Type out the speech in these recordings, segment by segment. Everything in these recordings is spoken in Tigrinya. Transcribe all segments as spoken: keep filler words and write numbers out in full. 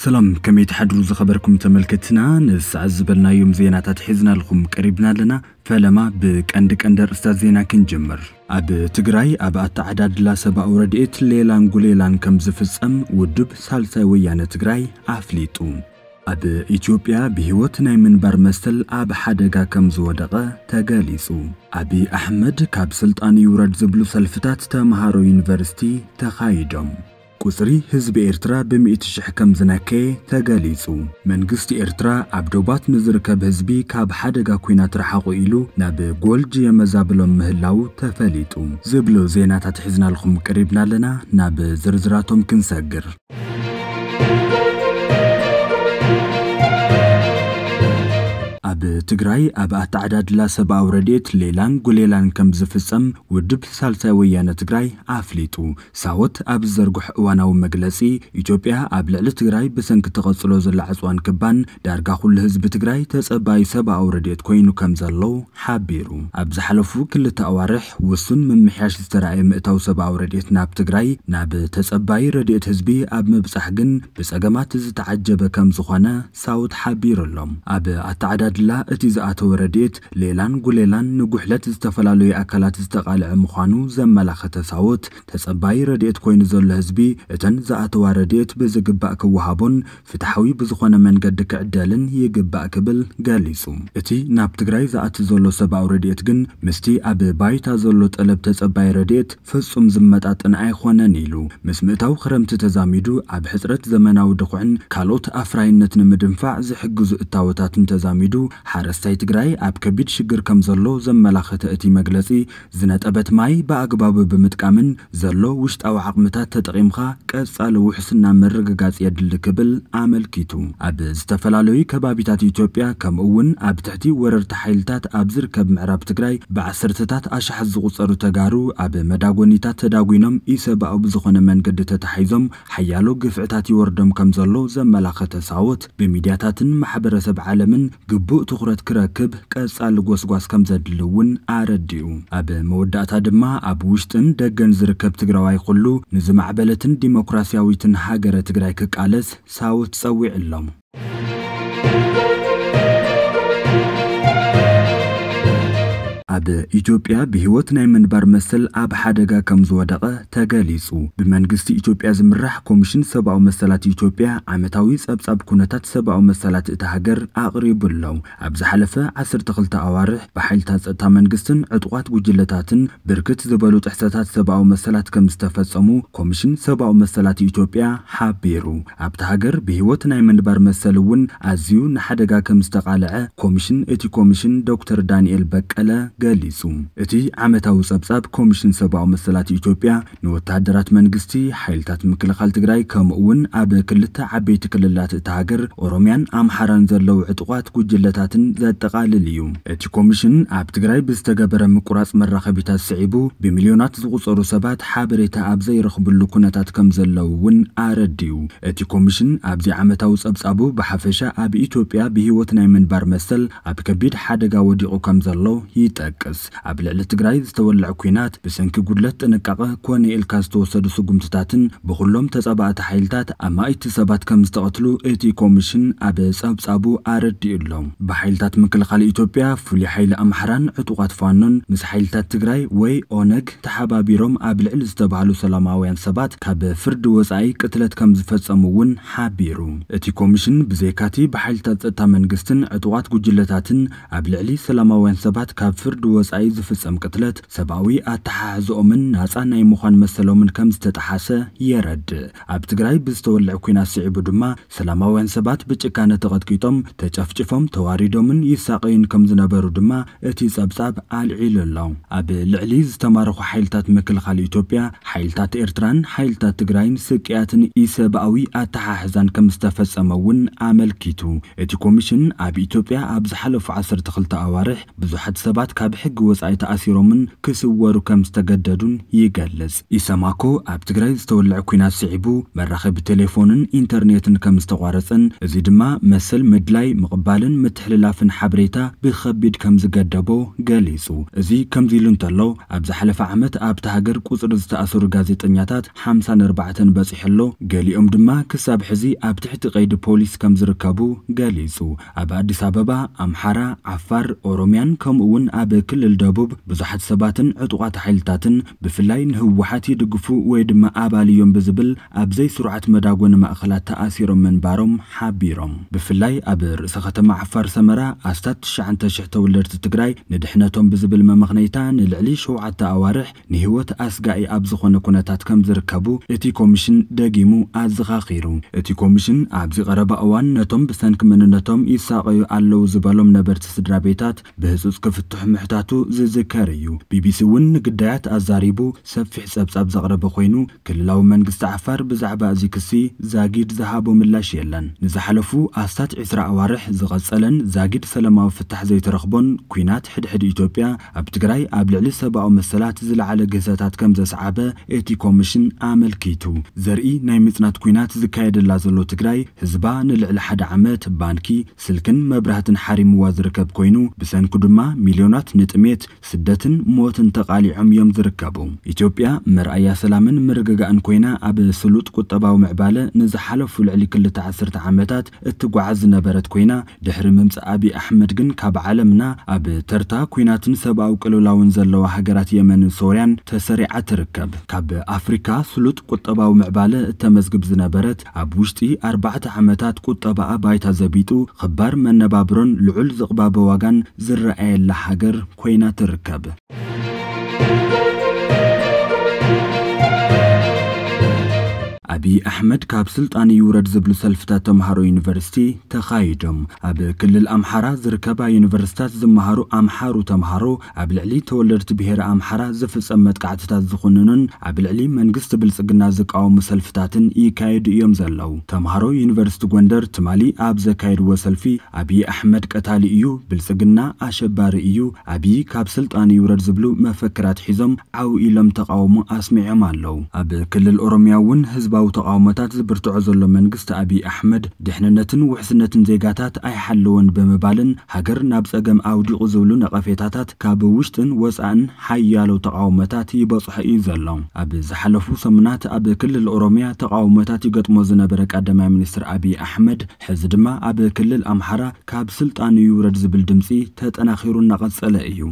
سلام كم يتحدروا زخبركم تملكتنا نس عزبلنا يوم زينات حزنا لكم قريبنا لنا فلما بكندك اندر استاذ زينا كنجمر اب تግራይ اب اتعداد لا سبا ورديت ليلان غوليلان كم زفصم ودب سالساي ويانه تግራይ አፍሊጡ اب ኢትዮጵያ በህይወት ናይ መንበር መስል አብ ሓደጋ ከም ዝወደቀ ተገሊጹ አብይ አህመድ ካብ ስልጣን ይውረድ ዝብሉ ሰልፍታት ተማሃሮ ዩኒቨርሲቲ ተኻይዶም ቁጽሪ ህዝብ ኤርትራ በሚእት ሽሕ ከም ዝነከ ተገሊጹ መንግስት ኤርትራ አብዶባት ንዝርከብ ህዝቢ ካብ ሓደጋ ኩናት ረሓቁ ኢሉ ናብ ጎልጅ የመዛብሎም ምህላው ተፈሊጡ ዝብሎ ዜናታት ሒዝናልኩም ቀሪብና ለና ናብ ዝርዝራቶም ክንሰግር اب تግራይ اب اتعداد لا سبا ورديت ليلان غوليلان كم زفصم ودب سالساي ويانه تግራይ አፍሊጡ ሳውት اب زرغح ዋናው መግለጺ ኢትዮጵያ اب ልዕሊ ትግራይ በሰንክ ተቀጽሎ ዘላ ዓጽዋን ክባን ዳርጋ ኩሉ ህዝብ ትግራይ ተጸባይ ሰባ ወرديت ኮይኑ ከም ዘሎ ሓቢሩ اب ዝሐለፉ ክልተ አዋርሕ ወሱን መምሕያሽ ዝተራእየ ምእታው ሰባ ወرديت ናብ ትግራይ ናብ ተጸባይ ረድኤት ህዝቢ اب ምብጻሕ ግን በጸገማት ዝተዓጀበ ከም ዝኾነ ሳውት ሓቢሩሎም اب اتعداد لا اتزاعت ورديت ليلان غوليلان نغحلت استفلالوي اكلات استقالع مخانو زملاخه صوت تصباي رديت كوين زل حزبي اتن زاعت ورديت بزغبا كوهابون فتحوي بزخونه منقد كعدالن يغبا كبل غاليسو اتي ناب تግራይ زاعت زلو سبا ورديت ግን مستي اب بايتا زلو طلب تصباي رديت فصم زمطاطن ايخونن يلو مسمتاو خرمت تزاميدو اب حصرت زمناو دخعن كالوت افراينت نمدنفع زحجز التاوتاتن تزاميدو حارستاي تግራይ اب كبيد شجر كم زلو زملاخته اتي مغلصي زنطبت ماي باغباب بمتقامن زلو وشطاو عقمታት ተጠቂምካ ቀጻለ ውሕስና መረጋጋጽ የድል ክብል አመልኪቱ اب ዝተፈላሎይ ከባቢታት ኢትዮጵያ ከምኡውን اب ትሕቲ ወረርቲ ኃይልታት اب ዝርከብ ምዕራብ ትግራይ በዓሰርተታት አሽሐዝ ዝቁጸሩ ተጋሩ اب መዳጎኒታት ተዳጉይኖም ኢሰባው ብዝኾነ መንገድ ተተሓይዞም ሓያሎ ግፍዕታት ይወርዶም ከም ዘሎ ዘመላኸተ ሳውት በሚዲያታትን ማሕበረሰብ ዓለምን ግቡ ትኩረት ክረክብ ቀጻል ጎስጓስ ከም ዘድልውን አረዲው اب መወዳእታ ድማ اب ውሽጥን ደገን ዝርከብ ትግራዋይ ኩሉ ንዝማዕበለትን ዲሞክራሲያዊትን ሃገረ ትግራይ ክቃለስ ሳውት ጸዊዕሎም اب ኢትዮጵያ በህይወት ናይ መንበር መስል አብ ሓደጋ ከም ዝወደቀ ተገሊጹ በመንግስት ኢትዮጵያ ዝምራሕ ኮሚሽን ሰብአዊ መሰላት ኢትዮጵያ ዓመታዊ ጸብጻብ ኩነታት ሰብአዊ መሰላት እታ ሃገር አቅሪብለው አብ ዝሐለፈ ዓሰርተ ክልተ አዋርሕ በኃይልታት ጸጥታ መንግስትን ዕጥቋት ጉጅለታትን ብርክት ዝበሉ ጥሕሰታት ሰብአዊ መሰላት ከም ዝተፈጸሙ ኮሚሽን ሰብአዊ መሰላት ኢትዮጵያ ሓቢሩ አብ ታ ሃገር በህይወት ናይ መንበር መስልውን አዝዩ ንሓደጋ ከም ዝተቃልዐ ኮሚሽን እቲ ኮሚሽን ዶክተር ዳንኤል በቀለ ገሊጹ እቲ ዓመታዊ ጸብጻብ ኮሚሽን ሰብአዊ መሰላት ኢትዮጵያ ንወታደራት መንግስቲ ኃይልታት ምክልኻል ትግራይ ከምኡውን አብ ክልተ ዓበይቲ ክልላት እታ ሃገር ኦሮሚያን አምሓራን ዘለው ዕጥቋት ጉጅለታትን ዘጠቃልል እዩ እቲ ኮሚሽን አብ ትግራይ ብዝተገበረ ምቁራጽ መራኸቢታት ስዒቡ በሚሊዮናት ዝቁጸሩ ሰባት ሓበሬታ አብ ዘይረኽብሉ ኩነታት ከም ዘለውውን አረዲዩ እቲ ኮሚሽን ኣብዚ ዓመታዊ ጸብጻቡ በሓፈሻ አብ ኢትዮጵያ በህይወት ናይ መንበር መስል አብ ከቢድ ሓደጋ ወዲቁ ከም ዘሎ ይጠቅስ አብ ልዕሊ ትግራይ ዝተወልዕ ኩናት በሰንኪ ጉድለት ጥንቃቐ ኮነ ኢልካ ዝተወሰዱ ስጉምትታትን በሁሎም ተጸባእቲ ኃይልታት አማይቲ ሰባት ከም ዝተቀትሉ እቲ ኮሚሽን አብ ጸብጻቡ አረዲኡሎም በኃይልታት ምክልኻል ኢትዮጵያ ፍሉይ ኃይል አምሓራን ዕጡቋት ፋኖን ምስ ኃይልታት ትግራይ ወይ ኦነግ ተሓባቢሮም አብ ልዕሊ ዝተባሃሉ ሰላማውያን ሰባት ካብ ፍርድ ወጻኢ ቅትለት ከም ዝፈጸሙውን ሓቢሩ እቲ ኮሚሽን ብዘይካቲ በኃይልታት ጸጥታ መንግስትን ዕጡቋት ጉጅለታትን አብ ልዕሊ ሰላማውያን ሰባት ካብ ፍርድ ወጻኢ ዝፍጸም ቅትለት ሰብአዊ አተሓሕዞምን ናጻ ናይ ምዃን መሰሎምን ከም ዝተጣሓሰ የረድ አብ ትግራይ ብዝተወልዕ ኩናት ስዒቡ ድማ ሰላማውያን ሰባት ብጭካነ ተቀጥቂጦም ተጨፍጭፎም ተዋሪዶምን ይሳቀይን ከም ዝነበሩ ድማ እቲ ጸብጻብ አልዒሉሎም አብ ልዕሊ ዝተማረኹ ኃይልታት ምክልኻል ኢትዮጵያ ኃይልታት ኤርትራን ኃይልታት ትግራይን ስቅያትን ኢሰብአዊ አተሓሕዛን ከም ዝተፈጸመውን አመልኪቱ እቲ ኮሚሽን አብ ኢትዮጵያ አብ ዝሐለፉ ዓሰርተ ክልተ አዋርሕ ብዙሓት ሰባት ካብ ሕጊ ወጻኢ ተኣሲሮምን ክስወሩ ከም ዝተገደዱን ይገልጽ። ኢሰማኮ ኣብ ትግራይ ዝተወልዐ ኩናት ስዒቡ መራኸቢ ቴሌፎንን ኢንተርኔትን ከም ዝተቋረጸን እዚ ድማ መሰል ምድላይ ምቕባልን ምትሕልላፍን ሓበሬታ ብኸቢድ ከም ዝገደቦ ገሊጹ። እዚ ከምዚ ኢሉ እንተሎ ኣብ ዝሓለፈ ዓመት ኣብቲ ሃገር ቁጽሪ ዝተኣሰሩ ጋዜጠኛታት ሓምሳን ኣርባዕተን በፂሕሎ ገሊኦም ድማ ክሳብ ሕዚ ኣብ ትሕቲ ቀይዲ ፖሊስ ከም ዝርከቡ ገሊጹ። ኣብ አዲስ አበባ ኣምሓራ ዓፋር ኦሮሚያን ከምኡውን ኣብ ክልል ደቡብ ብዙሓት ሰባትን ዕጡቋት ሓይልታትን ብፍላይ ንህወሓት ይድግፉ ወይ ድማ ኣባል እዮም ብዝብል ኣብ ዘይስሩዓት መዳጎን ማእኸላት ተኣሲሮም መንባሮም ሓቢሮም። ብፍላይ ኣብ ርእሰ ከተማ ዓፋር ሰመራ ኣስታት ትሽዓተ ሽሕ ተወለድቲ ትግራይ ንድሕነቶም ብዝብል መመኽነይታ ንልዕሊ ሸውዓተ ኣዋርሕ ንህይወት ኣስጋኢ ኣብ ዝኾነ ኩነታት ከም ዝርከቡ እቲ ኮሚሽን ደጊሙ ኣዘኻኺሩ። እቲ ኮሚሽን ኣብዚ ቀረባ እዋን ነቶም ብሰንኪ መንነቶም ይሳቀዩ ኣለው ዝበሎም ነበርቲ ስድራ ቤታት ብህጹጽ ክፍትሑ ምሕታቱ ዝዝከር እዩ። ቢቢሲ እውን ንግዳያት ኣዛሪቡ ሰፊሕ ጸብጻብ ዘቕረበ ኮይኑ ክልላዊ መንግስቲ ዓፋር ብዛዕባ እዚ ክሲ ዛጊድ ዝሃቦ ምላሽ የለን። ንዝሓለፉ ኣስታት ዒስራ ኣዋርሕ ዝቐጸለን ዛጊድ ሰላማዊ ፍታሕ ዘይተረኽቦን ኩናት ሕድሕድ ኢትዮጵያ ኣብ ትግራይ ኣብ ልዕሊ ሰብኣዊ መሰላት ዝለዓለ ግህሰታት ከም ዘሰዓበ እቲ ኮሚሽን ኣመልኪቱ ዘርኢ ናይ ምጽናት ኩናት ዝካየደላ ዘሎ ትግራይ ህዝባ ንልዕሊ ሓደ ዓመት ባንኪ ስልክን መብራህትን ሓሪምዋ ዝርከብ ኮይኑ ብሰንኩ ድማ ሚልዮናት ንጥሜት ስደትን ሞትን ተቃሊዖም እዮም ዝርከቡ። ኢትዮጵያ መርኣያ ሰላምን ምርግጋእን ኮይና ኣብ ስሉጥ ቁጠባዊ ምዕባለ ንዝሓለፉ ልዕሊ ክልተ ዓሰርተ ዓመታት እትጓዓዝ ዝነበረት ኮይና ድሕሪ ምምጻእ አብይ ኣሕመድ ግን ካብ ዓለምና ኣብ ተርታ ኩናትን ሰብኣዊ ቅልውላውን ዘለዋ ሃገራት የመንን ሶርያን ተሰሪዓ ትርከብ። ካብ ኣፍሪካ ስሉጥ ቁጠባዊ ምዕባለ እተመዝግብ ዝነበረት ኣብ ውሽጢ ኣርባዕተ ዓመታት ቁጠባኣ ባይታ ዘቢጡ خبار من نبابرون لعل زقباب واغان زرعي لحجر كوينة تركب. أبي أحمد كاب سلطان يورد زبل سلفتات تمهارو يونيفرسيتي تخايدهم أب كل الأمحارة زركبا يونيفرسيتات زمهارو أمحارو تمهارو أبلعلي تولرت بهير أمحارة زفز أمت قعدتات زخوننن أبلعلي منقست بلسقنا زقاو مسلفتاتن يكايد يوم زلو تمهارو يونيفرسيتي غوندر تمالي أب زكايد وسلفي أبي أحمد قتالي إيو بلسقنا أشباري إيو أبي كاب سلطان يورد زبلو مفكرات حزم أو إلم تقاومو أسمع مالو أب كل الأورومياون هزباو تقاومتات زبرتعو زلو منقست أبي أحمد دحننتن وحسنتن زيقاتات أي حلون بمبالن هاجر نابسقم أودي غزولو نقفيتاتات كابو وشتن وسعن حيالو تقاومتات يبصح إيزالو أب زحلفو سمنات أب كل الأوروميا تقاومتات يقطمو زنبرك قدما منستر أبي أحمد حزدما أب كل الأمحرة كاب سلطان يورد زبل دمسي تتناخيرو نقص ألائيو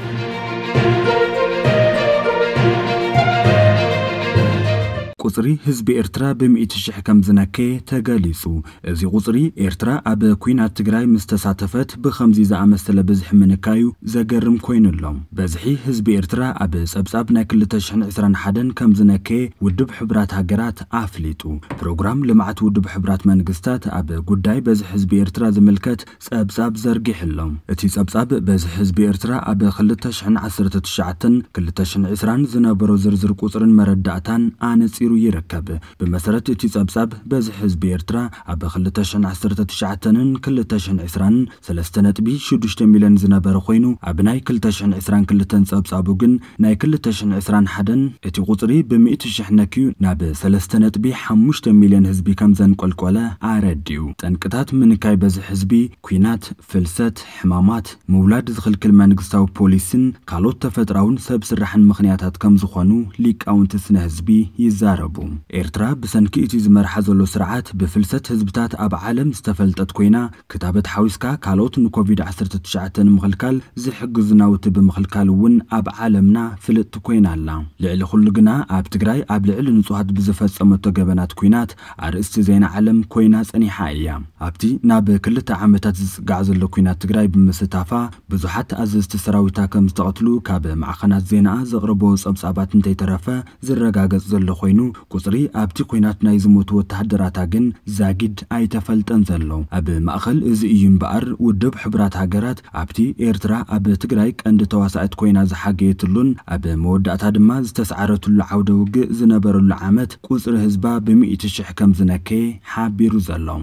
قصري حزب إرترا بمئة شح كم زنكي تجالسو زي قصري إرترا أب كوينات تجراي مستساتفت بخمسة زعم السلا بزح منكايو زجرم كوين اللهم بزحي حزب إرترا أب سبسابنا كل تشحن عسران حدن كم زنكي ودب حبرات هجرات عفليتو برنامج لمعت ودب حبرات منقستات أب قداي بزح حزب إرترا زملكت سبساب زرقي حلهم اتي سبساب بزح حزب إرترا أب خل تشحن عسرة تشعتن كل تشحن عسران زنابرو زرزر قصرن مردعتان آنسيرو يركب بمسارة تيسابساب بز حزب إرترا أب خلتاشن عسرة تشعتنن كلتاشن عسران سلستنت بي شدشت ميلان زنابر خوينو أبناي كلتاشن عسران كلتن سابسابوغن ناي كلتاشن عسران حدن اتي قطري بمئة شحنكيو ناب سلستنت بي حموشت ميلان حزبي كمزن قلقولا عرديو تنكتات من كاي بز حزبي كوينات فلسات حمامات مولاد زخل كل منقستاو بوليسن كالوت تفتراون سب سرحن مخنياتات كمزخوانو ليك أون تسنه حزبي يزار إرترا بسنكي إتي زمرحة زلو سرعات بفلسة هزبتات أب عالم استفلتت كوينا كتابت حويسكا كالوت نكوفيد عسرة تشعتن مخلكال زي حق زناوت بمخلكال ون أب عالمنا فلت كوينا الله لعلي خلقنا أب تقراي أب لعلي نصوحات بزفت سمتو قبنات كوينات عرست زين عالم كوينا ساني حقيا أبتي ناب كل تعامتات قعزلو كوينات تقراي بمستافا بزوحات أزز تسراويتا كم استغطلو كاب معخنات زينا زغربو سبسابات انتي ترافا زرقاقز زلو خوينو قصري أبتي كوينات نايزموت وتحدراتا جن زاجد أي تفلتن زلو أب مأخل إز إيم بقر ودب حبرات هاجرات أبتي إرترا أب تجرايك عند تواسعت كوينا زحاجيت اللون أب مودات هدما استسعرت العودة وج زنبر العامات قصر هزبا بمئة شح كم زنكي حابير زلو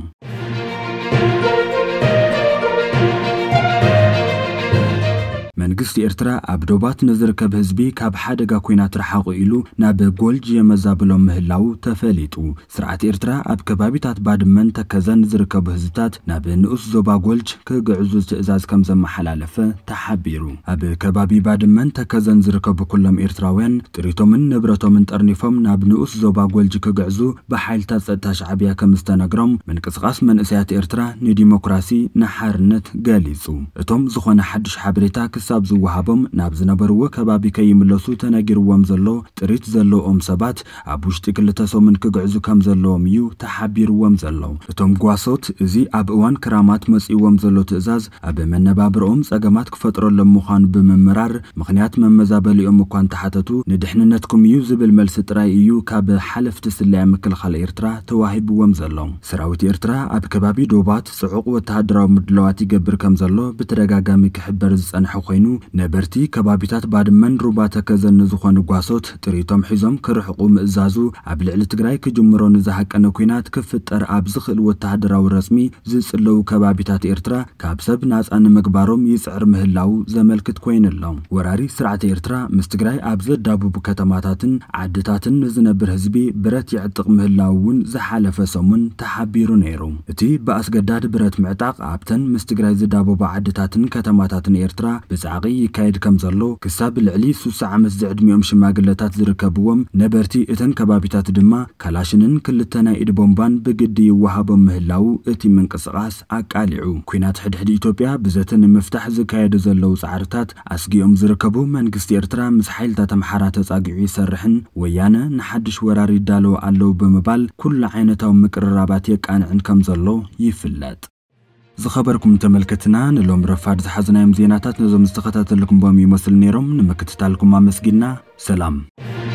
መንግስቲ ኤርትራ ኣብ ዶባት ንዝርከብ ህዝቢ ካብ ሓደጋ ኩናት ረሓቁ ኢሉ ናብ ጎልጅ የመዛብሎም ምህላው ተፈሊጡ ስርዓት ኤርትራ ኣብ ከባቢታት ባድመን ተከዘን ዝርከቡ ህዝብታት ናብ ንኡስ ዞባ ጎልጅ ክግዕዙ ትእዛዝ ከም ዘመሓላለፈ ተሓቢሩ ኣብ ከባቢ ባድመን ተከዘን ዝርከቡ ኩሎም ኤርትራውያን ጥሪቶምን ንብረቶምን ጠርኒፎም ናብ ንኡስ ዞባ ጎልጅ ክግዕዙ በሓይልታት ጸጥታ ሻዕብያ ከም ዝተነግሮም ምንቅስቃስ መንእሰያት ኤርትራ ንዲሞክራሲ ንሓርነት ገሊጹ እቶም ዝኾነ ሓድሽ ሓበሬታ ክሳብ ዝወሃቦም ናብ ዝነበርዎ ከባቢ ከይምለሱ ተነጊርዎም ዘሎ ጥሪት ዘለዎም ሰባት ኣብ ውሽጢ ክልተ ሰሙን ክግዕዙ ከም ዘለዎም እዩ ተሓቢርዎም ዘሎ እቶም ጓሶት እዚ ኣብ እዋን ክራማት መጽይዎም ዘሎ ትእዛዝ ኣብ መነባብሮኦም ጸገማት ክፈጥሮሎም ምዃኑ ብምምራር ምኽንያት መመዛበሊኦም እኳ እንተሓተቱ ንድሕንነትኩም እዩ ዝብል መልሲ ጥራይ እዩ ካብ ሓለፍቲ ስለያ ምክልኻል ኤርትራ ተዋሂብዎም ዘሎ ሰራዊት ኤርትራ ኣብ ከባቢ ዶባት ጽዑቕ ወተሃደራዊ ምድለዋት ይገብር ከም ዘሎ ብተደጋጋሚ ክሕበር ዝጸንሐ ኮይኑ ነበርቲ ከባቢታት ባድመን ሩባ ተከዘን ዝኾኑ ጓሶት ጥሪቶም ሒዞም ክርሕቁ ምእዛዙ ኣብ ልዕሊ ትግራይ ክጅምሮ ንዝሓቀነ ኩናት ክፍጠር ኣብ ዝኽእል ወተሃደራዊ ረስሚ ዝጽለው ከባቢታት ኤርትራ ካብ ሰብ ናጻ ንምግባሮም ይጽዕር ምህላው ዘመልክት ኮይኑሎም ወራሪ ስርዓት ኤርትራ ምስ ትግራይ ኣብ ዘዳቡብ ከተማታትን ዓድታትን ዝነብር ህዝቢ ብረት ይዕጥቕ ምህላውን ዝሓለፈ ሰሙን ተሓቢሩ ነይሩ እቲ በኣስገዳድ ብረት ምዕጣቕ ኣብተን ምስ ትግራይ ዝዳቡብ ዓድታትን ከተማታትን ኤርትራ ብጻዕቂ ይካየድ ከም ዘሎ ክሳብ ልዕሊ ስልሳ ዓመት ዝዕድሚኦም ሽማግለታት ዝርከብዎም ነበርቲ እተን ከባቢታት ድማ ካላሽንን ክልተ ናይ ኢድ ቦምባን ብግዲ ይወሃቦም ምህላው እቲ ምንቅስቃስ ኣቃሊዑ ኩናት ሕድሕድ ኢትዮጵያ ብዘተ ንምፍታሕ ዝካየዱ ዘለው ጻዕርታት ኣስጊኦም ዝርከቡ መንግስቲ ኤርትራ ምስ ሓይልታት ኣምሓራ ተጻጊዑ ይሰርሕን ወያነ ንሓድሽ ወራሪ ዳለው ኣለው ብምባል ኩሉ ዓይነታዊ ምቅርራባት የቃንዕን ከም ዘሎ ይፍለጥ زخبركم تملكتنا نلوم رفاد زحزنايم زيناتات نزوم استخدمت لكم بام يمثل نيرم نمكتتالكم مع مسجدنا سلام